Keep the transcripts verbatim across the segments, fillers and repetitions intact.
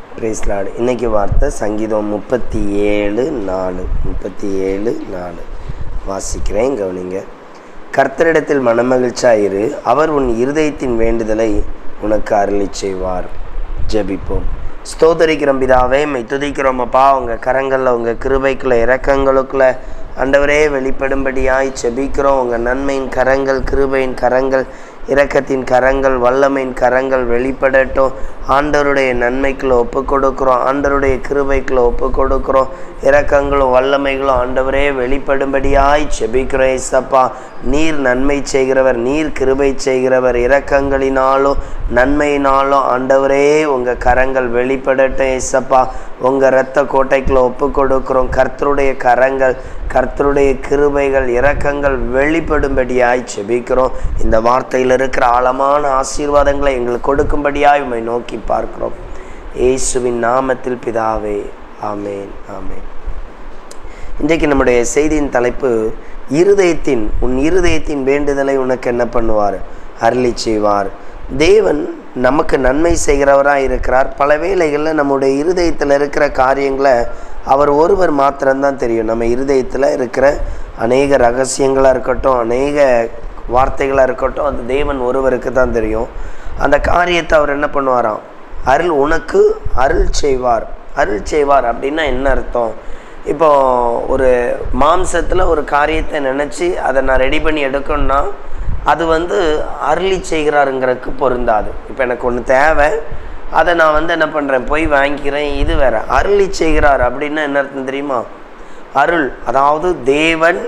Price Lord. இன்னைக்கு வார்த்தை சங்கீதம் முப்பத்தி ஏழு நாலு முப்பத்தி ஏழு நாலு வாசிக்கிறேன், கவனிங்க. கர்த்தரிடத்தில் மனமகிழ்ச்சியாயிரு, அவர் உன் இருதயத்தின் வேண்டுதலை உனக்கு அருளி செய்வார். ஜெபிப்போம். ஸ்தோத்தரிக்கிறோம் பிதாவே, மை துதிக்கிறோம் அப்பா. உங்கள் கரங்களில் உங்கள் கிருபைக்குள்ள இரக்கங்களுக்குள்ள ஆண்டவரே வெளிப்படும்படியாய் ஜெபிக்கிறோம். உங்கள் நன்மையின் கரங்கள், கிருபையின் கரங்கள், இரக்கத்தின் கரங்கள், வல்லமையின் கரங்கள் வெளிப்படட்டும். ஆண்டவருடைய நன்மைக்குள்ள ஒப்பு கொடுக்குறோம், ஆண்டவருடைய கிருபைக்குள்ள ஒப்பு கொடுக்குறோம். இரக்கங்களும் வல்லமைகளும் ஆண்டவரே வெளிப்படும்படியாய் ஜெபிக்கிறோம். ஏசப்பா, நீர் நன்மை செய்கிறவர், நீர் கிருபை செய்கிறவர். இரக்கங்களினாலும் நன்மையினாலும் ஆண்டவரே உங்கள் கரங்கள் வெளிப்படட்டும். ஏசப்பா, உங்கள் இரத்த கோட்டைக்குள்ள ஒப்பு கொடுக்குறோம். கர்த்தருடைய கரங்கள், கர்த்தருடைய கிருபைகள், இரக்கங்கள் வெளிப்படும்படியாய் ஜெபிக்கிறோம். இந்த வார்த்தையில் இருக்கிற ஆழமான ஆசீர்வாதங்களை எங்களுக்கு கொடுக்கும்படியாய் உம்மை நோக்கி பார்க்கிறோம். இயேசுவின் நாமத்தில் பிதாவே, ஆமேன், ஆமேன். இன்றைக்கு நம்முடைய செய்தியின் தலைப்பு இருதயத்தின் உன் இருதயத்தின் வேண்டுதலை உனக்கு என்ன பண்ணுவார்? அருளி செய்வார். தேவன் நமக்கு நன்மை செய்கிறவராக இருக்கிறார். பல வேளைகளில் நம்முடைய இருதயத்தில் இருக்கிற காரியங்களை அவர் ஒருவர் மாத்திரம்தான் தெரியும். நம்ம இருதயத்தில் இருக்கிற அநேக ரகசியங்களாக இருக்கட்டும், அநேக வார்த்தைகளாக இருக்கட்டும், அது தேவன் ஒருவருக்கு தான் தெரியும். அந்த காரியத்தை அவர் என்ன பண்ணுவாராம்? அருள் உனக்கு அருள் செய்வார். அருள் செய்வார் அப்படின்னா என்ன அர்த்தம்? இப்போ ஒரு மாம்சத்தில் ஒரு காரியத்தை நினச்சி அதை நான் ரெடி பண்ணி எடுக்கணும்னா அது வந்து அருளி செய்கிறாருங்கிறதுக்கு பொருந்தாது. இப்போ எனக்கு ஒன்று தேவை, அதை நான் வந்து என்ன பண்ணுறேன், போய் வாங்கிக்கிறேன், இது வேற. அருளி செய்கிறார் அப்படின்னா என்ன அர்த்தம் தெரியுமா? அருள், அதாவது தேவன்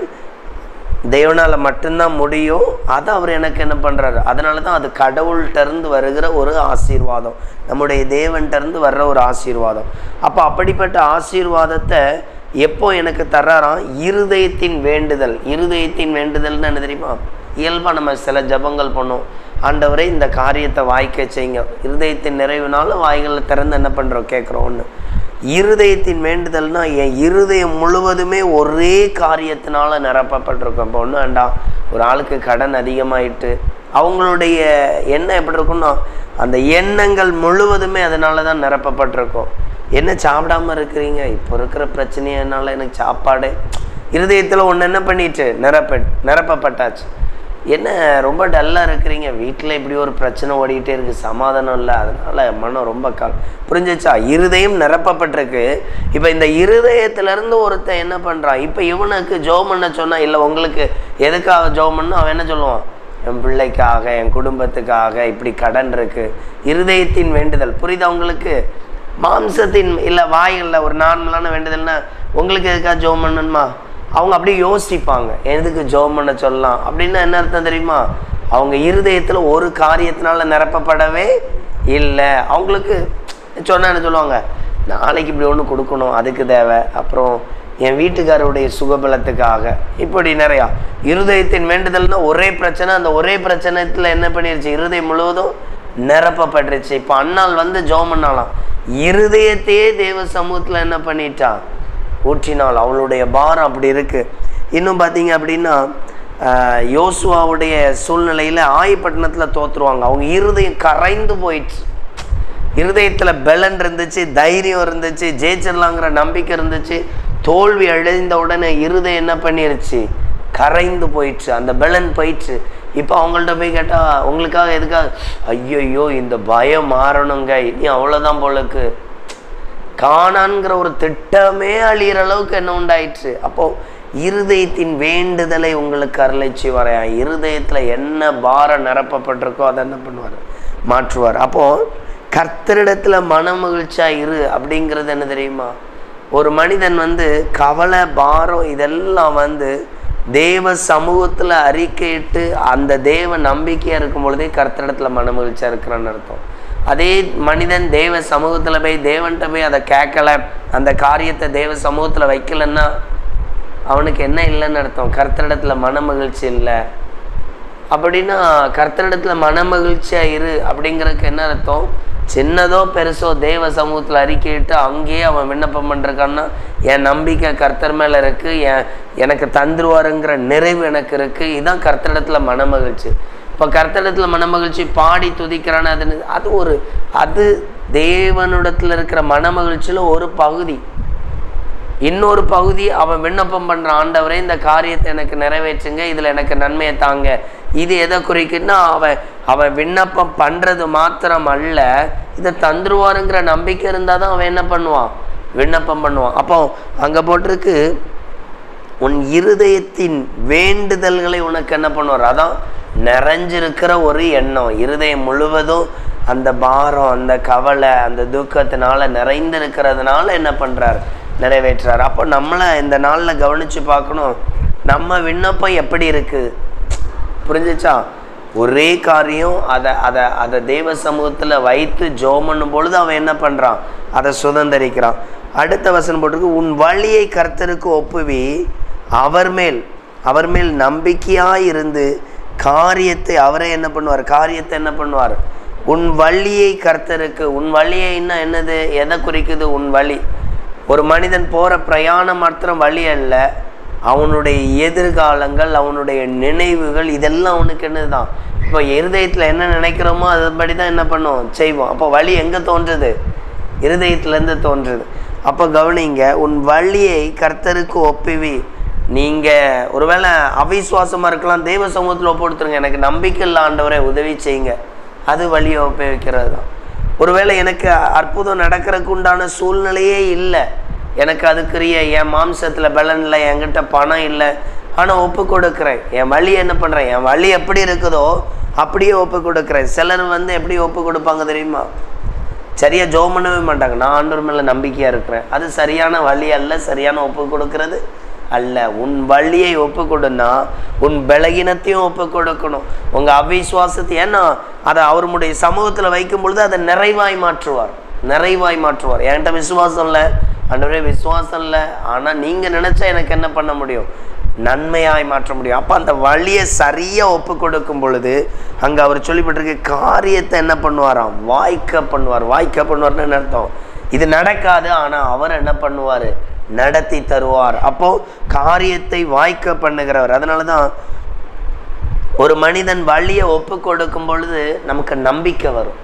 தேவனால் மட்டும்தான் முடியும். அதை அவர் எனக்கு என்ன பண்ணுறாரு, அதனால தான் அது கடவுள்கிட்டருந்து வருகிற ஒரு ஆசீர்வாதம், நம்முடைய தேவன்கிட்டருந்து வர்ற ஒரு ஆசீர்வாதம். அப்போ அப்படிப்பட்ட ஆசீர்வாதத்தை எப்போ எனக்கு தர்றாராம்? இருதயத்தின் வேண்டுதல். இருதயத்தின் வேண்டுதல்னு என்ன தெரியுமா? இயல்பாக நம்ம சில ஜபங்கள் பண்ணோம், ஆண்டவரே இந்த காரியத்தை வாய்க்க செய்யுங்க. இருதயத்தின் நிறைவுனால வாய்களில் திறந்து என்ன பண்ணுறோம், கேட்குறோம். ஒன்று இருதயத்தின் வேண்டுதல்னால் என் இருதயம் முழுவதுமே ஒரே காரியத்தினால நிரப்பப்பட்டிருக்கும். இப்போ ஒன்று வேண்டாம், ஒரு ஆளுக்கு கடன் அதிகமாயிட்டு அவங்களுடைய எண்ணம் எப்படி இருக்குன்னா, அந்த எண்ணங்கள் முழுவதுமே அதனால தான் நிரப்பப்பட்டிருக்கும். என்ன சாப்பிடாமல் இருக்கிறீங்க, இப்போ இருக்கிற பிரச்சனையினால எனக்கு சாப்பாடு, இருதயத்தில் ஒன்று என்ன பண்ணிட்டு நிரப்ப நிரப்பப்பட்டாச்சு. என்ன ரொம்ப டல்லாக இருக்கிறீங்க, வீட்டில் இப்படி ஒரு பிரச்சனை ஓடிக்கிட்டே இருக்குது, சமாதானம் இல்லை, அதனால் மனம் ரொம்ப கால் புரிஞ்சிச்சா? இருதயம் நிரப்பப்பட்டிருக்கு. இப்போ இந்த இருதயத்திலேருந்து ஒருத்தன் என்ன பண்ணுறான், இப்போ இவனுக்கு ஜெபம் பண்ண சொன்னால், இல்லை உங்களுக்கு எதுக்காக ஜெபம் பண்ணணும், அவன் என்ன சொல்லுவான், என் பிள்ளைக்காக, என் குடும்பத்துக்காக, இப்படி கடன் இருக்குது. இருதயத்தின் வேண்டுதல் புரியுதா உங்களுக்கு? மாம்சத்தின் இல்லை வாய்களில் ஒரு நார்மலான வேண்டுதல்னா, உங்களுக்கு எதுக்காக ஜெபம் பண்ணணுமா, அவங்க அப்படியே யோசிப்பாங்க, எதுக்கு ஜெபம் பண்ண சொல்லலாம் அப்படின்னா என்ன அர்த்தம் தெரியுமா? அவங்க இருதயத்தில் ஒரு காரியத்தினால நிரப்பப்படவே இல்லை. அவங்களுக்கு சொன்னால் என்ன சொல்லுவாங்க, நாளைக்கு இப்படி ஒன்று கொடுக்கணும், அதுக்கு தேவை, அப்புறம் என் வீட்டுக்காரருடைய சுகபலத்துக்காக, இப்படி நிறையா. இருதயத்தின் வேண்டுதல்னால் ஒரே பிரச்சனை, அந்த ஒரே பிரச்சனைத்தில் என்ன பண்ணிருச்சு, இருதயம் முழுவதும் நிரப்பப்பட்டுருச்சு. இப்போ அண்ணாள் வந்து ஜெபம் பண்ணாலாம், இருதயத்தையே தேவ சமூகத்தில் என்ன பண்ணிட்டா, ஊற்றினாள். அவளுடைய பாரம் அப்படி இருக்குது. இன்னும் பார்த்தீங்க அப்படின்னா யோசுவாவுடைய சூழ்நிலையில் ஆயப்பட்டினத்தில் தோற்றுருவாங்க. அவங்க இருதயம் கரைந்து போயிடுச்சு. இருதயத்தில் பலன் இருந்துச்சு, தைரியம் இருந்துச்சு, ஜெயிச்சிடலாங்கிற நம்பிக்கை இருந்துச்சு. தோல்வி அடைந்த உடனே இருதயம் என்ன பண்ணிருச்சு, கரைந்து போயிடுச்சு, அந்த பலன் போயிடுச்சு. இப்போ அவங்கள்ட்ட போய் கேட்டால் உங்களுக்காக எதுக்காக, ஐயோ இந்த பயம் மாறணுங்க, இனி அவ்வளோதான் போலக்கு, காணான்கிற ஒரு திட்டமே அழியிற அளவுக்கு என்ன உண்டாயிடுச்சு. அப்போது இருதயத்தின் வேண்டுதலை உங்களுக்கு அருளச்சி வரையா. இருதயத்தில் என்ன பாரம் நிரப்பப்பட்டிருக்கோ அதை என்ன பண்ணுவார், மாற்றுவார். அப்போது கர்த்தரிடத்தில் மன மகிழ்ச்சியாக இரு அப்படிங்கிறது என்ன தெரியுமா? ஒரு மனிதன் வந்து கவலை, பாரம் இதெல்லாம் வந்து தேவ சமூகத்தில் அறிக்கையிட்டு அந்த தேவ நம்பிக்கையாக இருக்கும் பொழுதே கர்த்தரிடத்தில் மன மகிழ்ச்சியாக இருக்கிறான்னு அர்த்தம். அதே மனிதன் தேவ சமூகத்தில் போய் தேவன்கிட்ட போய் அதை கேட்கல, அந்த காரியத்தை தேவ சமூகத்தில் வைக்கலன்னா அவனுக்கு என்ன இல்லைன்னு அர்த்தம், கர்த்தரிடத்தில் மன மகிழ்ச்சி இல்லை. அப்படின்னா கர்த்தரிடத்தில் மன மகிழ்ச்சியாக இரு அப்படிங்கிறதுக்கு என்ன அர்த்தம்? சின்னதோ பெருசோ தேவ சமூகத்தில் அறிக்கையிட்டு அங்கேயே அவன் விண்ணப்பம் பண்ணுறான்னா, என் நம்பிக்கை கர்த்தர் மேலே இருக்குது, என் எனக்கு தந்துருவாருங்கிற நிறைவு எனக்கு இருக்குது. இதுதான் கர்த்தரிடத்தில் மன மகிழ்ச்சி. இப்போ கர்த்தரிடத்தில் மன மகிழ்ச்சி பாடி துதிக்கிறான்னு அது அது ஒரு அது தேவனிடத்தில் இருக்கிற மன மகிழ்ச்சியில் ஒரு பகுதி. இன்னொரு பகுதி அவன் விண்ணப்பம் பண்ணுற, ஆண்டவரே இந்த காரியத்தை எனக்கு நிறைவேற்றுங்க, இதில் எனக்கு நன்மையை தாங்க. இது எதை குறிக்குன்னா அவன் அவன் விண்ணப்பம் பண்ணுறது மாத்திரம் அல்ல, இதை தந்துருவாருங்கிற நம்பிக்கை இருந்தால் தான் அவன் என்ன பண்ணுவான், விண்ணப்பம் பண்ணுவான். அப்போ அங்கே போட்டிருக்கு, உன் இருதயத்தின் வேண்டுதல்களை உனக்கு என்ன பண்ணுவார். அதான் நிறைஞ்சிருக்கிற ஒரு எண்ணம், இருதயம் முழுவதும் அந்த பாரம், அந்த கவலை, அந்த துக்கத்தினால நிறைந்திருக்கிறதுனால என்ன பண்ணுறார், நிறைவேற்றுறார். அப்போ நம்மளை இந்த நாளில் கவனித்து பார்க்கணும், நம்ம விண்ணப்பம் எப்படி இருக்குது, புரிஞ்சிச்சா? ஒரே காரியம் அதை அதை அதை தேவ சமூகத்தில் வைத்து ஜெபம் பண்ணும் பொழுது அவன் என்ன பண்ணுறான், அதை சுதந்திரிக்கிறான். அடுத்த வசனம் போட்டிருக்கு, உன் வழியை கர்த்தருக்கு ஒப்புவி, அவர் மேல் அவர் மேல் நம்பிக்கையாக இருந்து காரியத்தை அவரே என்ன பண்ணுவார், காரியத்தை என்ன பண்ணுவார். உன் வழியை கர்த்தருக்கு, உன் வழியை என்ன என்னது, எதை குறிக்குது உன் வழி? ஒரு மனிதன் போகிற பிரயாணம் மாத்திரம் வழி அல்ல, அவனுடைய எதிர்காலங்கள், அவனுடைய நினைவுகள், இதெல்லாம் அவனுக்கு என்னதுதான். இப்போ இருதயத்தில் என்ன நினைக்கிறோமோ அதுபடி தான் என்ன பண்ணுவோம், செய்வோம். அப்போ வழி எங்கே தோன்றுது, இருதயத்திலேருந்து தோன்றுது. அப்போ கவனிங்க, உன் வழியை கர்த்தருக்கு ஒப்புவி. நீங்கள் ஒருவேளை அவிசுவாசமாக இருக்கலாம், தெய்வ சமூகத்தில் ஒப்பு கொடுத்துருங்க. எனக்கு நம்பிக்கை இல்லை ஆண்டவரை, உதவி செய்யுங்க, அது வழியை ஒப்புவிக்கிறது தான். ஒருவேளை எனக்கு அற்புதம் நடக்கிறதுக்கு உண்டான சூழ்நிலையே இல்லை, எனக்கு அதுக்குரிய என் மாம்சத்தில் பலன் இல்லை, என்கிட்ட பணம் இல்லை, ஆனால் ஒப்பு கொடுக்குறேன். என் வழி என்ன பண்ணுறேன், என் வழி எப்படி இருக்குதோ அப்படியே ஒப்பு கொடுக்குறேன். சிலர் வந்து எப்படி ஒப்பு கொடுப்பாங்க தெரியுமா, சரியாக ஜெபம் பண்ணவே மாட்டாங்க. நான் ஆண்டவர் மேலே நம்பிக்கையாக இருக்கிறேன், அது சரியான வழி அல்ல, சரியான ஒப்பு கொடுக்கறது அல்ல. உன் வழியை ஒப்பு கொடுன்னா உன் பலகீனத்தையும் ஒப்பு கொடுக்கணும், உங்கள் அவிசுவாசத்தை. ஏன்னா அதை அவருடைய சமூகத்தில் வைக்கும் பொழுது அதை நிறைவாய் மாற்றுவார், நிறைவாய் மாற்றுவார். என்கிட்ட விசுவாசம் இல்லை ஆண்டவரே, விசுவாசம் இல்லை, ஆனால் நீங்கள் நினச்சா எனக்கு என்ன பண்ண முடியும், நன்மையாய் மாற்ற முடியும். அப்போ அந்த வழியை சரியாக ஒப்பு கொடுக்கும் பொழுது அங்கே அவர் சொல்லிப்பட்டிருக்கு, காரியத்தை என்ன பண்ணுவாராம், வாய்க்க பண்ணுவார். வாய்க்க பண்ணுவார்னு அர்த்தம், இது நடக்காது, ஆனால் அவர் என்ன பண்ணுவார், நடத்தி தருவார். அப்போ காரியத்தை வாய்க்க பண்ணுகிறவர். அதனால தான் ஒரு மனிதன் வழியை ஒப்பு கொடுக்கும் பொழுது நமக்கு நம்பிக்கை வரும்.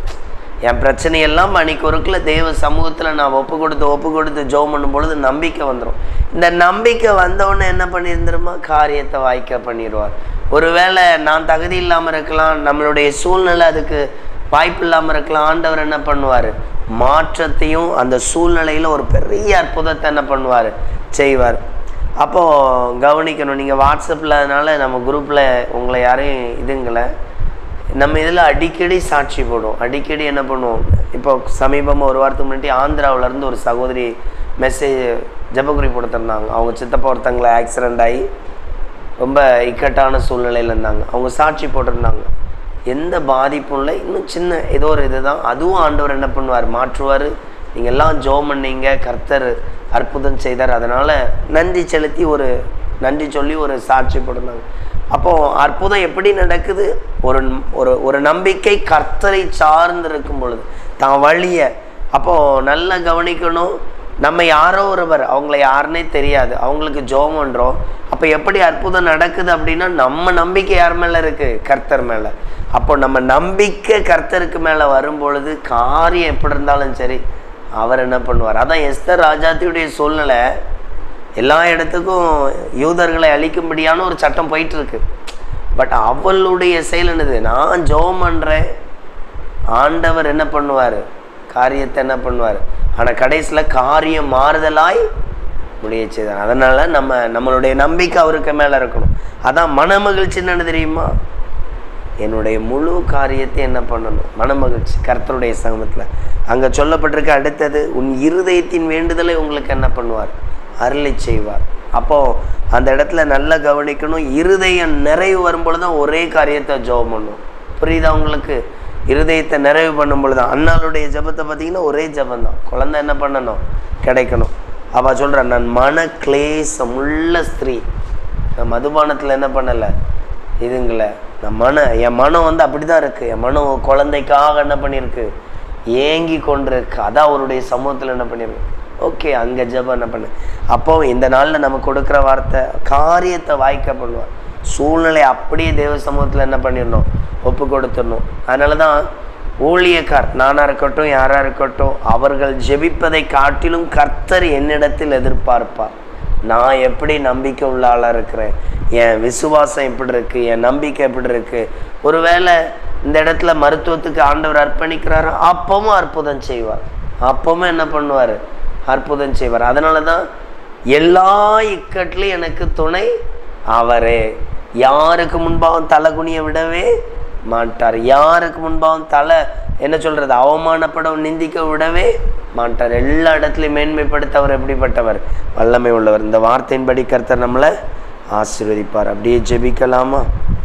என் பிரச்சனையெல்லாம் அன்னைக்கு ஒருக்கில் தேவ சமூகத்தில் நான் ஒப்பு கொடுத்து ஒப்பு கொடுத்து ஜெபம் பண்ணும் பொழுது நம்பிக்கை வந்துடும். இந்த நம்பிக்கை வந்தவுடனே என்ன பண்ணியிருந்துருமா, காரியத்தை வாய்க்க பண்ணிடுவார். ஒருவேளை நான் தகுதி இல்லாமல் இருக்கலாம், நம்மளுடைய சூழ்நிலை அதுக்கு வாய்ப்பு இல்லாமல் இருக்கலாம், ஆண்டவர் என்ன பண்ணுவார், மாற்றத்தையும் அந்த சூழ்நிலையில் ஒரு பெரிய அற்புதத்தை என்ன பண்ணுவார், செய்வார். அப்போது கவனிக்கணும், நீங்கள் வாட்ஸ்அப்பில் அதனால் நம்ம குரூப்பில் உங்களை யாரையும் இதுங்களை நம்ம இதில் அடிக்கடி சாட்சி போடுவோம், அடிக்கடி என்ன பண்ணுவோம். இப்போ சமீபமாக ஒரு வாரத்துக்கு முன்னாடி ஆந்திராவிலேருந்து ஒரு சகோதரி மெசேஜ் ஜபக்குறி கொடுத்துருந்தாங்க. அவங்க சித்தப்பா ஒருத்தங்களை ஆக்சிடெண்ட் ஆகி ரொம்ப இக்கட்டான சூழ்நிலையில் இருந்தாங்க. அவங்க சாட்சி போட்டிருந்தாங்க, எந்த பாதிப்பும் இல்லை, இன்னும் சின்ன ஏதோ ஒரு இது தான், அதுவும் ஆண்டவர் என்ன பண்ணுவார், மாற்றுவார். நீங்கள் எல்லாம் ஜெபம் பண்ணீங்க, கர்த்தர் அற்புதம் செய்தார், அதனால் நன்றி செலுத்தி ஒரு நன்றி சொல்லி ஒரு சாட்சி போட்டிருந்தாங்க. அப்போது அற்புதம் எப்படி நடக்குது, ஒரு ஒரு ஒரு நம்பிக்கை கர்த்தரை சார்ந்து இருக்கும் பொழுது தான் வழியை. அப்போது நல்லா கவனிக்கணும், நம்ம யாரோ ஒருவர், அவங்கள யாருன்னே தெரியாது, அவங்களுக்கு ஜெபம் பண்ணுறோம். அப்போ எப்படி அற்புதம் நடக்குது அப்படின்னா நம்ம நம்பிக்கை யார் மேலே இருக்குது, கர்த்தர் மேலே. அப்போ நம்ம நம்பிக்கை கர்த்தருக்கு மேலே வரும் பொழுது காரியம் எப்படி இருந்தாலும் சரி அவர் என்ன பண்ணுவார். அதான் எஸ்தர் ராஜாத்தியுடைய சூழ்நிலை, எல்லா இடத்துக்கும் யூதர்களை அழிக்கும்படியான ஒரு சட்டம் போயிட்டுருக்கு. பட் அவளுடைய செயல் என்னது, நான் ஜெபம் பண்ணுறேன், ஆண்டவர் என்ன பண்ணுவார், காரியத்தை என்ன பண்ணுவார். ஆனால் கடைசியில் காரியம் மாறுதலாய் முடிய செய்தார். அதனால் நம்ம நம்மளுடைய நம்பிக்கை அவருக்கு மேலே இருக்கணும். அதான் மன மகிழ்ச்சி என்ன தெரியுமா, என்னுடைய முழு காரியத்தை என்ன பண்ணணும், மன மகிழ்ச்சி கர்த்தருடைய சமூகத்தில். அங்கே சொல்லப்பட்டிருக்க அடுத்தது, உன் இருதயத்தின் வேண்டுதலை உங்களுக்கு என்ன பண்ணுவார், அருளை செய்வார். அப்போது அந்த இடத்துல நல்லா கவனிக்கணும், இருதயம் நிறைவு வரும்பொழுது தான் ஒரே காரியத்தை ஜெபம் பண்ணும். புரியுதா உங்களுக்கு, இருதயத்தை நிறைவு பண்ணும் பொழுது தான். அண்ணாளுடைய ஜபத்தை பார்த்தீங்கன்னா ஒரே ஜபம் தான், குழந்தை என்ன பண்ணணும், கிடைக்கணும். அவள் சொல்கிறான், நான் மன கிளேசம் உள்ள ஸ்திரீ, நான் மதுபானத்தில் என்ன பண்ணலை இதுங்கள, நான் மன என் மனம் வந்து அப்படி தான் இருக்குது, என் மனம் குழந்தைக்காக என்ன பண்ணியிருக்கு, ஏங்கி கொண்டிருக்கு. அதான் அவருடைய சமூகத்தில் என்ன பண்ணியிருக்கு. ஓகே, அங்கே ஜபம் என்ன பண்ணு. அப்போ இந்த நாளில் நம்ம கொடுக்குற வார்த்தை காரியத்தை வாய்க்க பண்ணுவார். சூழ்நிலை அப்படியே தேவ சமூகத்தில் என்ன பண்ணிடணும், ஒப்பு கொடுத்துடணும். அதனால தான் ஊழியக்கார் நானாக இருக்கட்டும் யாராக இருக்கட்டும், அவர்கள் ஜெபிப்பதை காட்டிலும் கர்த்தர் என்னிடத்தில் எதிர்பார்ப்பார். நான் எப்படி நம்பிக்கை உள்ள ஆளாக இருக்கிறேன், என் விசுவாசம் எப்படி இருக்குது, என் நம்பிக்கை எப்படி இருக்குது. ஒருவேளை இந்த இடத்துல மருத்துவத்துக்கு ஆண்டவர் அர்ப்பணிக்கிறாரு, அப்பவும் அற்புதம் செய்வார், அப்பவும் என்ன பண்ணுவார், அற்புதம் செய்வார். அதனால தான் எல்லா இக்கட்லையும் எனக்கு துணை அவரே. யாருக்கு முன்பாகவும் தலை குனிய விடவே மாட்டார். யாருக்கு முன்பாகவும் தலை என்ன சொல்கிறது, அவமானப்படவும் நிந்திக்க விடவே மாட்டார். எல்லா இடத்துலையும் மேன்மைப்படுத்த அவர் எப்படிப்பட்டவர், வல்லமை உள்ளவர். இந்த வார்த்தையின்படி கர்த்தர் நம்மளை ஆசீர்வதிப்பார். அப்படியே ஜெபிக்கலாமா?